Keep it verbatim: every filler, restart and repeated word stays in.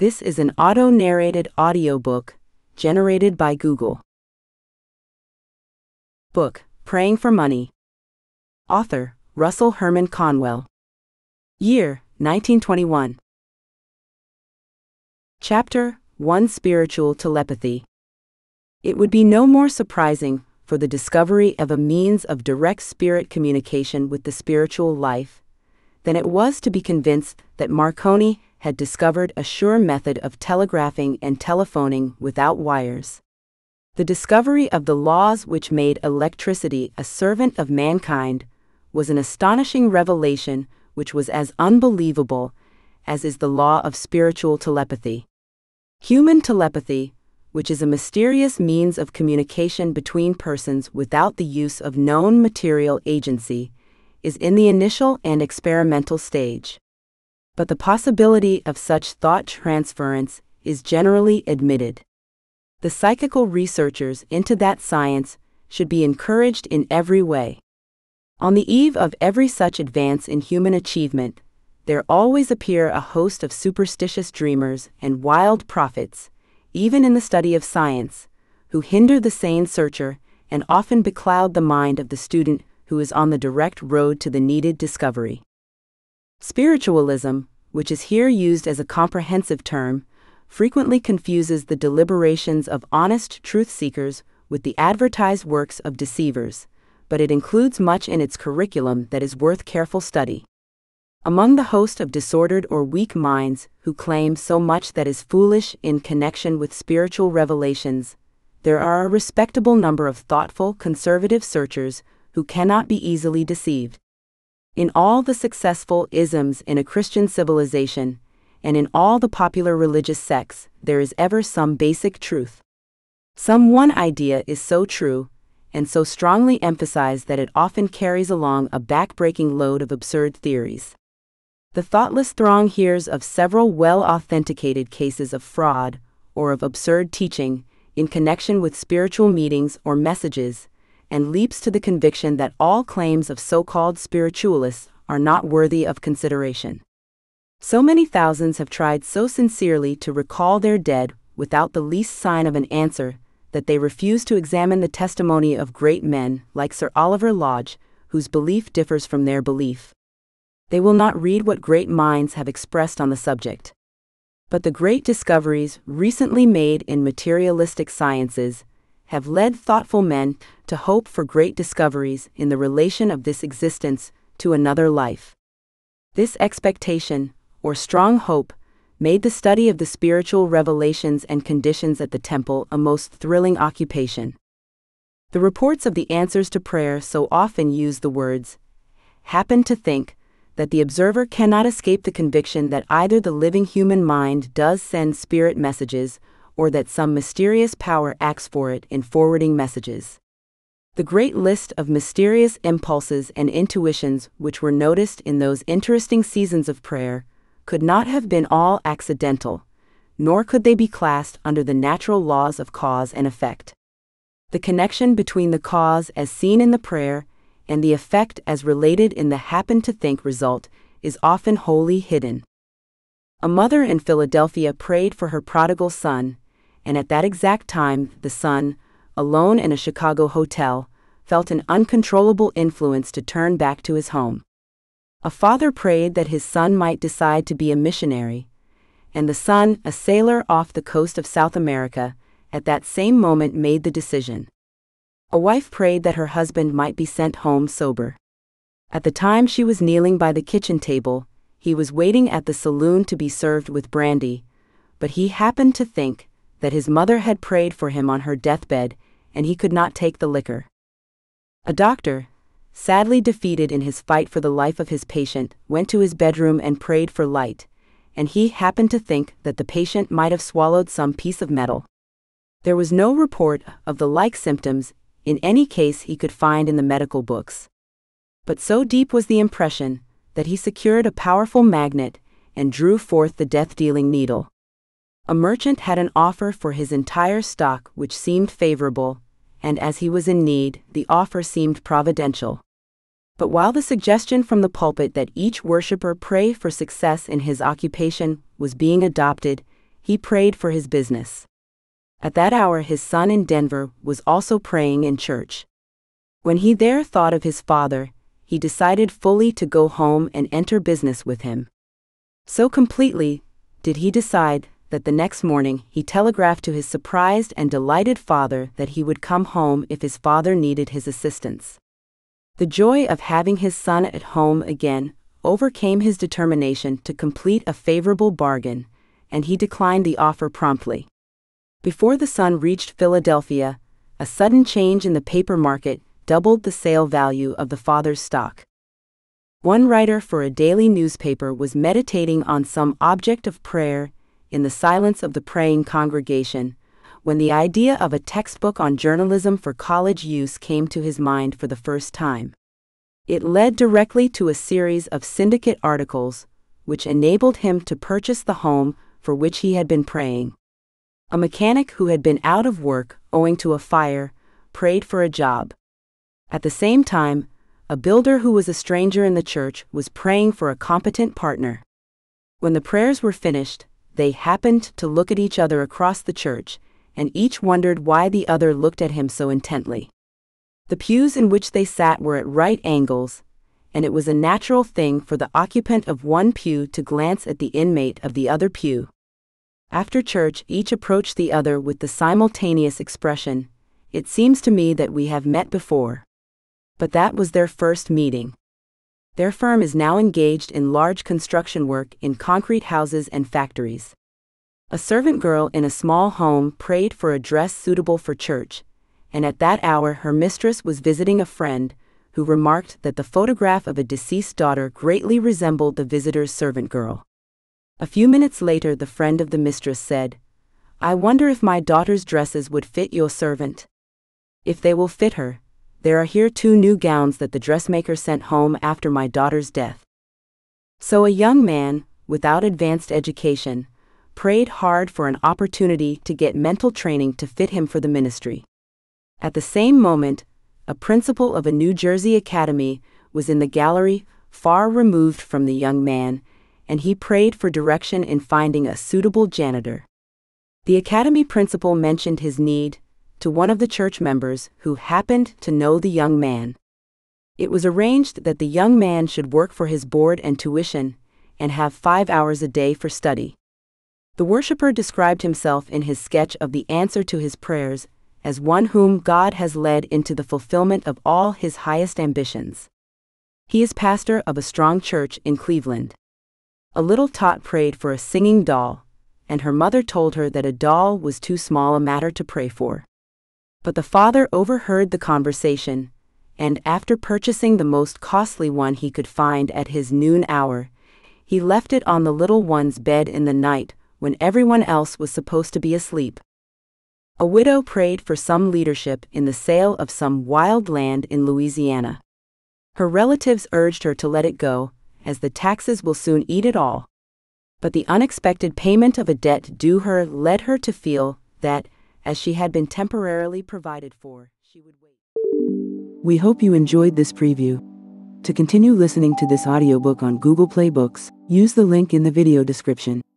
This is an auto-narrated audiobook generated by Google. Book, Praying for Money. Author, Russell Herman Conwell. Year, nineteen twenty-one. Chapter one. Spiritual Telepathy. It would be no more surprising for the discovery of a means of direct spirit communication with the spiritual life than it was to be convinced that Marconi had discovered a sure method of telegraphing and telephoning without wires. The discovery of the laws which made electricity a servant of mankind was an astonishing revelation which was as unbelievable as is the law of spiritual telepathy. Human telepathy, which is a mysterious means of communication between persons without the use of known material agency, is in the initial and experimental stage. But the possibility of such thought transference is generally admitted. The psychical researchers into that science should be encouraged in every way. On the eve of every such advance in human achievement, there always appear a host of superstitious dreamers and wild prophets, even in the study of science, who hinder the sane searcher and often becloud the mind of the student who is on the direct road to the needed discovery. Spiritualism, which is here used as a comprehensive term, frequently confuses the deliberations of honest truth-seekers with the advertised works of deceivers, but it includes much in its curriculum that is worth careful study. Among the host of disordered or weak minds who claim so much that is foolish in connection with spiritual revelations, there are a respectable number of thoughtful, conservative searchers who cannot be easily deceived. In all the successful isms in a Christian civilization, and in all the popular religious sects, there is ever some basic truth. Some one idea is so true, and so strongly emphasized that it often carries along a back-breaking load of absurd theories. The thoughtless throng hears of several well-authenticated cases of fraud, or of absurd teaching, in connection with spiritual meetings or messages, and leaps to the conviction that all claims of so-called spiritualists are not worthy of consideration. So many thousands have tried so sincerely to recall their dead without the least sign of an answer that they refuse to examine the testimony of great men like Sir Oliver Lodge, whose belief differs from their belief. They will not read what great minds have expressed on the subject. But the great discoveries recently made in materialistic sciences have led thoughtful men to hope for great discoveries in the relation of this existence to another life. This expectation, or strong hope, made the study of the spiritual revelations and conditions at the temple a most thrilling occupation. The reports of the answers to prayer so often use the words, "happen to think," that the observer cannot escape the conviction that either the living human mind does send spirit messages, or that some mysterious power acts for it in forwarding messages. The great list of mysterious impulses and intuitions which were noticed in those interesting seasons of prayer could not have been all accidental, nor could they be classed under the natural laws of cause and effect. The connection between the cause as seen in the prayer and the effect as related in the happen to think result is often wholly hidden. A mother in Philadelphia prayed for her prodigal son, and at that exact time the son, alone in a Chicago hotel, felt an uncontrollable influence to turn back to his home. A father prayed that his son might decide to be a missionary, and the son, a sailor off the coast of South America, at that same moment made the decision. A wife prayed that her husband might be sent home sober. At the time she was kneeling by the kitchen table, he was waiting at the saloon to be served with brandy, but he happened to think that his mother had prayed for him on her deathbed, and he could not take the liquor. A doctor, sadly defeated in his fight for the life of his patient, went to his bedroom and prayed for light, and he happened to think that the patient might have swallowed some piece of metal. There was no report of the like symptoms in any case he could find in the medical books. But so deep was the impression that he secured a powerful magnet and drew forth the death-dealing needle. A merchant had an offer for his entire stock which seemed favorable, and as he was in need, the offer seemed providential. But while the suggestion from the pulpit that each worshiper pray for success in his occupation was being adopted, he prayed for his business. At that hour his son in Denver was also praying in church. When he there thought of his father, he decided fully to go home and enter business with him. So completely did he decide that the next morning he telegraphed to his surprised and delighted father that he would come home if his father needed his assistance. The joy of having his son at home again overcame his determination to complete a favorable bargain, and he declined the offer promptly. Before the son reached Philadelphia, a sudden change in the paper market doubled the sale value of the father's stock. One writer for a daily newspaper was meditating on some object of prayer in the silence of the praying congregation, when the idea of a textbook on journalism for college use came to his mind for the first time. It led directly to a series of syndicate articles, which enabled him to purchase the home for which he had been praying. A mechanic who had been out of work owing to a fire prayed for a job. At the same time, a builder who was a stranger in the church was praying for a competent partner. When the prayers were finished, they happened to look at each other across the church, and each wondered why the other looked at him so intently. The pews in which they sat were at right angles, and it was a natural thing for the occupant of one pew to glance at the inmate of the other pew. After church, each approached the other with the simultaneous expression, "It seems to me that we have met before." But that was their first meeting. Their firm is now engaged in large construction work in concrete houses and factories. A servant girl in a small home prayed for a dress suitable for church, and at that hour her mistress was visiting a friend, who remarked that the photograph of a deceased daughter greatly resembled the visitor's servant girl. A few minutes later the friend of the mistress said, "I wonder if my daughter's dresses would fit your servant. If they will fit her, there are here two new gowns that the dressmaker sent home after my daughter's death." So a young man, without advanced education, prayed hard for an opportunity to get mental training to fit him for the ministry. At the same moment, a principal of a New Jersey academy was in the gallery, far removed from the young man, and he prayed for direction in finding a suitable janitor. The academy principal mentioned his need to one of the church members who happened to know the young man. It was arranged that the young man should work for his board and tuition, and have five hours a day for study. The worshipper described himself in his sketch of the answer to his prayers as one whom God has led into the fulfillment of all his highest ambitions. He is pastor of a strong church in Cleveland. A little tot prayed for a singing doll, and her mother told her that a doll was too small a matter to pray for. But the father overheard the conversation, and after purchasing the most costly one he could find at his noon hour, he left it on the little one's bed in the night when everyone else was supposed to be asleep. A widow prayed for some leadership in the sale of some wild land in Louisiana. Her relatives urged her to let it go, as the taxes will soon eat it all. But the unexpected payment of a debt due her led her to feel that, as she had been temporarily provided for, she would wait. We hope you enjoyed this preview. To continue listening to this audiobook on Google Play Books, use the link in the video description.